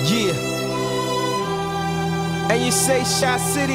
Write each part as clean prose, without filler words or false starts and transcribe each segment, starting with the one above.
Yeah. And you say Shot City,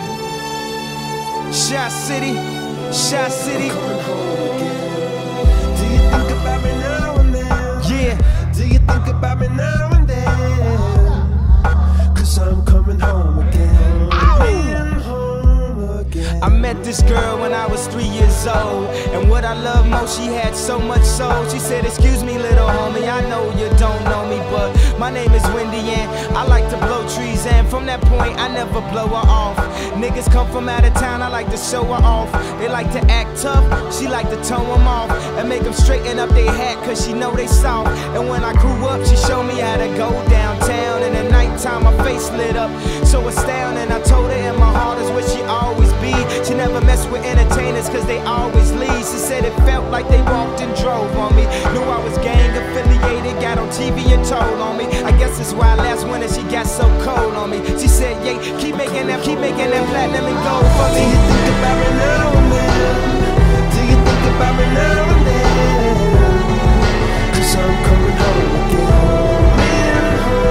Shot City, Shot City. I'm coming home again. Do you think about me now and then? Yeah. Do you think about me now and then? 'Cause I'm coming home again. Coming home again. I met this girl when I was 3 years old, and what I love most, she had so much soul. She said, "Excuse me, little homie, I know you don't know me, but my name is Wendy and I like to blow trees." And from that point, I never blow her off. Niggas come from out of town, I like to show her off. They like to act tough, she like to tone them off and make them straighten up their hat, 'cause she know they soft. And when I grew up, she showed me how to go downtown. In the nighttime, my face lit up, so astounding. I told her in my heart is where she always be. She never mess with entertainers, 'cause they always leave. She said it felt like they walked and drove on me. Knew I was gang affiliated, got on TV and told on me. I guess that's why last winter she got so cold on me. She said, "Yeah, keep making that platinum and gold for me." Do you think about me now and then? Do you think about me now and then? 'Cause I'm coming home again.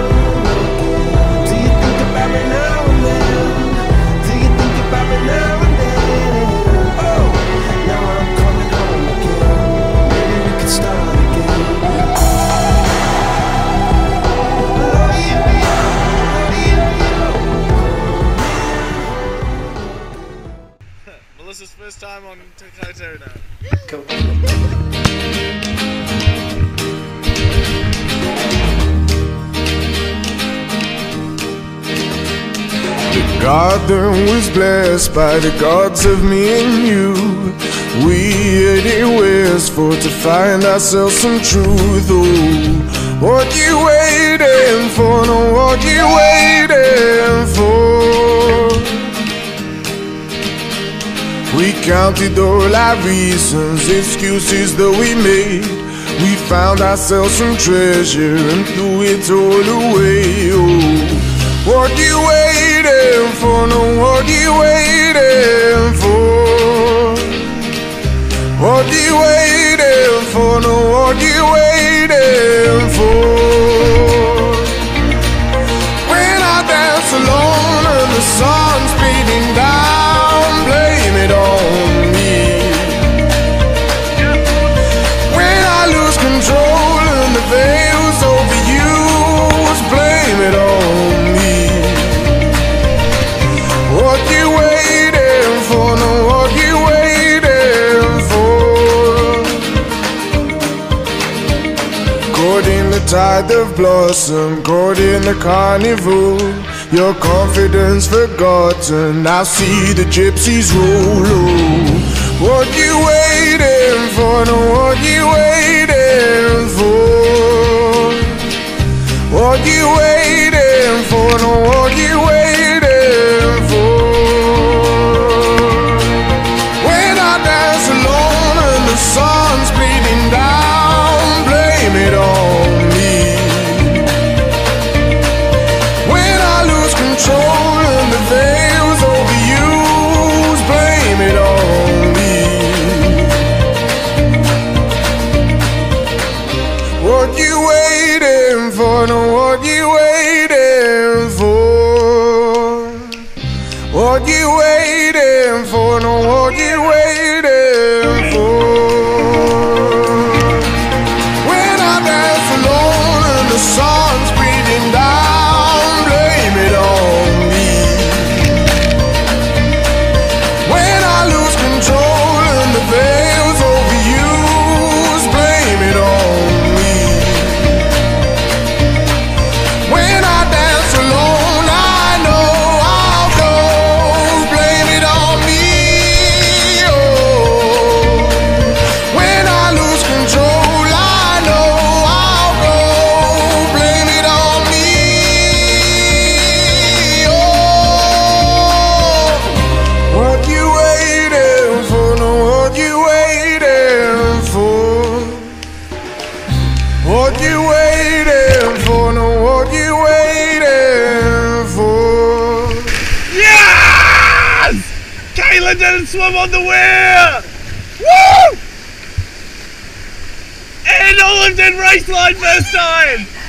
Do you think about me now and then? Do you think about me now and then? Oh, now I'm coming home again. Maybe we can start again. Melissa's first time on Kaituna. The garden was blessed by the gods of me and you. We headed west for to find ourselves some truth. Oh, what you waiting for? No, what you waiting for? We counted all our reasons, excuses that we made. We found ourselves some treasure and threw it all away. Oh, what you waiting for? No, what you waiting for? What you waiting for? No, what you waiting for? When I dance alone and the sun's beating down, blame it on me. When I lose control and the veil's overused, blame it on me. What you waiting for? No, what you waiting for? Caught in the tide of blossom, caught in the carnival. Your confidence forgotten, I see the gypsies roll. Oh, what you waiting for? No, what you waiting for? What you waiting for? No, what you waiting for? When I dance alone and the sun's bleeding down, blame it on me. When I lose control and the veil's overused, blame it on me. What you waiting for? No, what you waiting for? What you waiting for? No, what you waiting for? When I dance alone and the sun's breathing down, blame it on me. When I lose control and the veil's overused, blame it on me. When I dance alone, I know I'll go, blame it on me. Oh, when I lose control, I know I'll go, blame it on me. Oh, what you waiting for? No, what you waiting for? What you waiting for? No, what you waiting for? Yes! Kayla didn't swim on the weir! Woo! And Olive did race line first time!